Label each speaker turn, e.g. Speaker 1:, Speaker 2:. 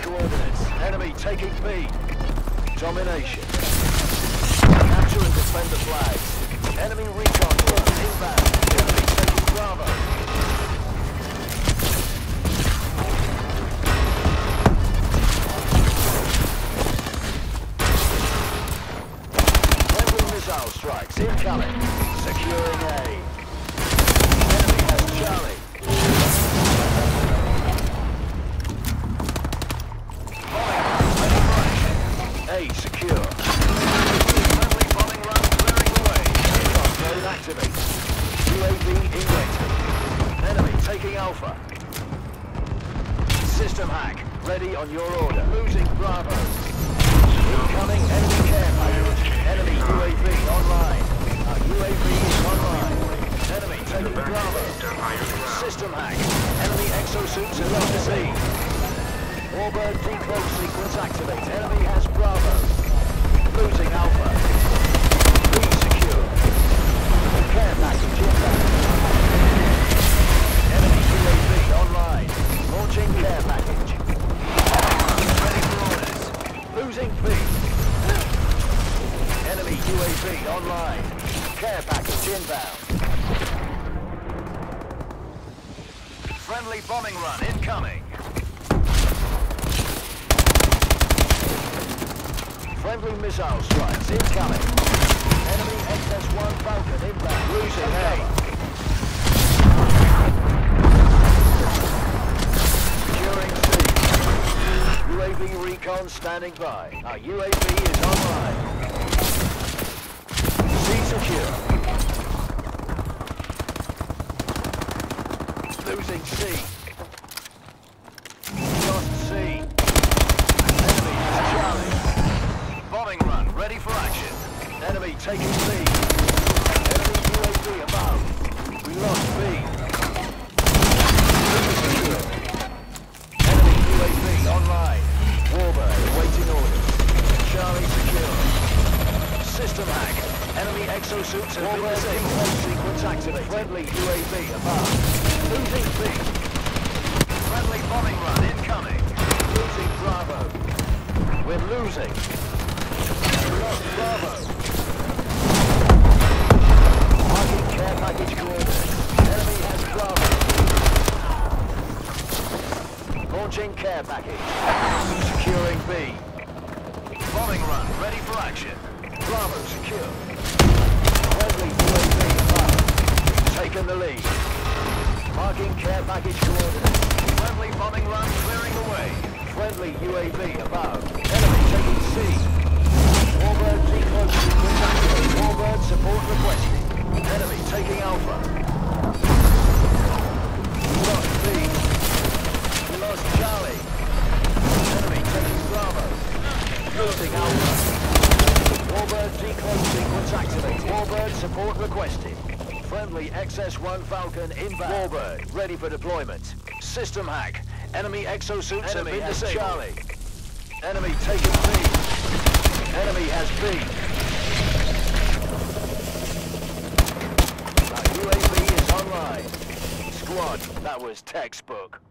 Speaker 1: coordinates. Enemy taking B. Domination. Capture and defend the flags. Enemy recon drone inbound. Enemy taking Bravo. Friendly missile strikes incoming. Securing A. Enemy has Charlie. A secure. Friendly bombing run clearing the way. Recon drone activate. UAV in waiting. Enemy taking Alpha. System hack. Ready on your order. Losing Bravo. Incoming enemy care package. Enemy UAV online. Our UAV is online. Enemy taking Bravo. System hack. Enemy exosuits in the sea. Warbird decloak sequence activate. Enemy has Bravo. Losing Alpha. B secure. Care package inbound. Enemy UAV online. Launching care package. Ready for orders. Losing B. Enemy UAV online. Care package inbound. Friendly bombing run incoming. Friendly missile strikes incoming. Enemy XS-1 Falcon inbound. Losing A. Securing C. UAV recon standing by. Our UAV is online. C secure. Losing C. Lost C. Enemy is Charlie. Bombing run, ready for action. Enemy taking B. Enemy UAV above. We lost B. Secure. Enemy UAV online. Warbird awaiting orders. Charlie secure. System hack. Enemy exosuits have been disabled. Sequence activated. Friendly UAV above. Losing B. Friendly bombing run incoming. Losing Bravo. We're losing. Lost Bravo. Marking care package coordinates. Enemy has Bravo. Launching care package. Securing B. Bombing run, ready for action. Bravo secure. Friendly UAV above. Taken the lead. Marking care package coordinates. Friendly bombing run clearing the way. Friendly UAV above. Enemy taking C. Warbird decloak sequence activate. Warbird support requested. Enemy taking Alpha. We lost B. We lost Charlie. Enemy taking Bravo. Losing Alpha. Warbird decloak sequence activate. Warbird support requested. Friendly XS-1 Falcon inbound. Warbird ready for deployment. System hack. Enemy exosuits have been disabled. Charlie. Enemy taking B. Enemy has B. Our UAV is online. Squad, that was textbook.